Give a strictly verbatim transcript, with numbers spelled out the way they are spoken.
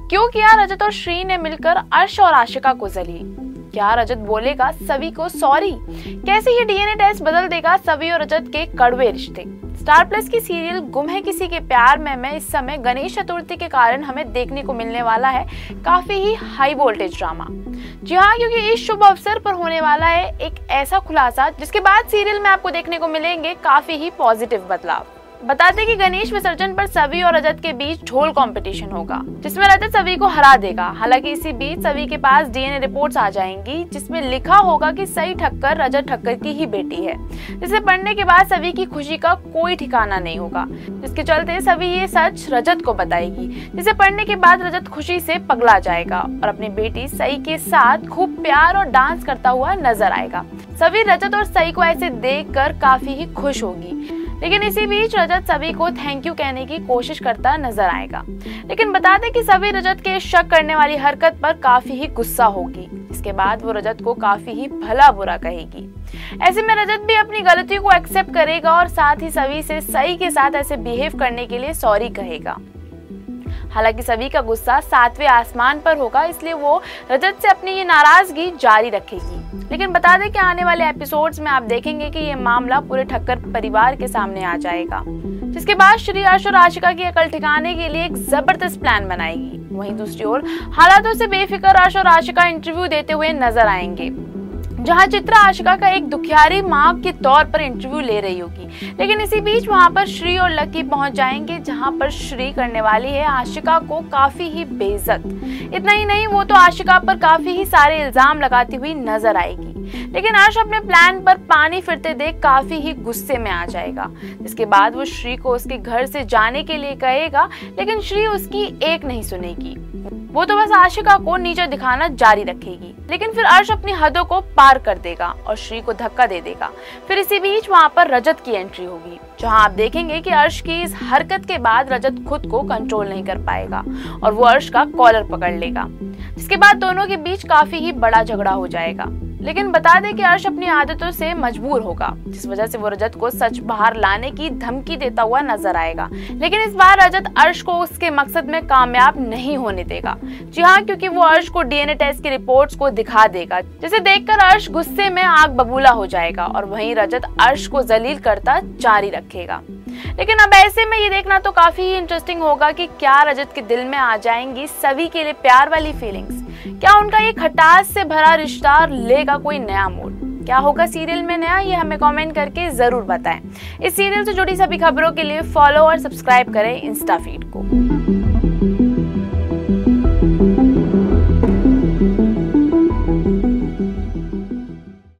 क्यों किया रजत और श्री ने मिलकर अर्श और आशिका को जलील? क्या रजत बोलेगा सवी को सॉरी? कैसे ये डीएनए टेस्ट बदल देगा सवी और रजत के कड़वे रिश्ते? स्टार प्लस की सीरियल गुम है किसी के प्यार में में इस समय गणेश चतुर्थी के कारण हमें देखने को मिलने वाला है काफी ही हाई वोल्टेज ड्रामा। जी हाँ, क्योंकि इस शुभ अवसर पर होने वाला है एक ऐसा खुलासा जिसके बाद सीरियल में आपको देखने को मिलेंगे काफी ही पॉजिटिव बदलाव। बता दें कि गणेश विसर्जन पर सवी और रजत के बीच ढोल कंपटीशन होगा जिसमें रजत सवी को हरा देगा। हालांकि इसी बीच सवी के पास डीएनए रिपोर्ट्स आ जाएंगी जिसमें लिखा होगा कि सई ठक्कर रजत ठक्कर की ही बेटी है, जिसे पढ़ने के बाद सवी की खुशी का कोई ठिकाना नहीं होगा, जिसके चलते सवी ये सच रजत को बताएगी, जिसे पढ़ने के बाद रजत खुशी से पगला जाएगा और अपनी बेटी सई के साथ खूब प्यार और डांस करता हुआ नजर आएगा। सवी रजत और सई को ऐसे देख कर काफी ही खुश होगी, लेकिन इसी बीच रजत सवी को थैंक यू कहने की कोशिश करता नजर आएगा। लेकिन बता दें कि सवी रजत के शक करने वाली हरकत पर काफी ही गुस्सा होगी। इसके बाद वो रजत को काफी ही भला बुरा कहेगी। ऐसे में रजत भी अपनी गलती को एक्सेप्ट करेगा और साथ ही सवी से सई के साथ ऐसे बिहेव करने के लिए सॉरी कहेगा। हालांकि सभी का गुस्सा सातवें आसमान पर होगा, इसलिए वो रजत से अपनी ये नाराजगी जारी रखेगी। लेकिन बता दें कि आने वाले एपिसोड्स में आप देखेंगे कि ये मामला पूरे ठक्कर परिवार के सामने आ जाएगा, जिसके बाद श्री अर्श और आशिका की अकल ठिकाने के लिए एक जबरदस्त प्लान बनाएगी। वहीं दूसरी ओर हालातों से बेफिक्र अर्श और आशिका इंटरव्यू देते हुए नजर आएंगे, जहां चित्रा आशिका का एक दुखियारी मां के तौर पर इंटरव्यू ले रही होगी। लेकिन इसी बीच वहां पर श्री और लकी पहुंच जाएंगे, जहां पर श्री करने वाली है आशिका को काफी ही बेइज्जत। इतना ही नहीं, वो तो आशिका पर काफी ही सारे इल्जाम लगाती हुई नजर आएगी। लेकिन अर्श अपने प्लान पर पानी फिरते देख काफी ही गुस्से में आ जाएगा, जिसके बाद वो श्री को उसके घर से जाने के लिए कहेगा, लेकिन श्री उसकी एक नहीं सुनेगी। वो तो बस आशिका को नीचे दिखाना जारी रखेगी। लेकिन फिर अर्श अपनी हदों को पार कर देगा और श्री को धक्का दे देगा। फिर इसी बीच वहां पर रजत की एंट्री होगी, जहां आप देखेंगे कि अर्श की इस हरकत के बाद रजत खुद को कंट्रोल नहीं कर पाएगा और वो अर्श का कॉलर पकड़ लेगा, जिसके बाद दोनों के बीच काफी ही बड़ा झगड़ा हो जाएगा। लेकिन बता दें कि अर्श अपनी आदतों से मजबूर होगा, जिस वजह से वो रजत को सच बाहर लाने की धमकी देता हुआ नजर आएगा। लेकिन इस बार रजत अर्श को उसके मकसद में कामयाब नहीं होने देगा। जी हाँ, क्योंकि वो अर्श को डीएनए टेस्ट की रिपोर्ट्स को दिखा देगा, जिसे देखकर अर्श गुस्से में आग बबूला हो जाएगा और वहीं रजत अर्श को जलील करता जारी रखेगा। लेकिन अब ऐसे में ये देखना तो काफी ही इंटरेस्टिंग होगा कि क्या रजत के दिल में आ जाएंगी सभी के लिए प्यार वाली फीलिंग्स। क्या उनका ये खटास से भरा रिश्ता लेगा कोई नया मोड़? क्या होगा सीरियल में नया, ये हमें कमेंट करके जरूर बताएं। इस सीरियल से जुड़ी सभी खबरों के लिए फॉलो और सब्सक्राइब करें इंस्टा फीड को।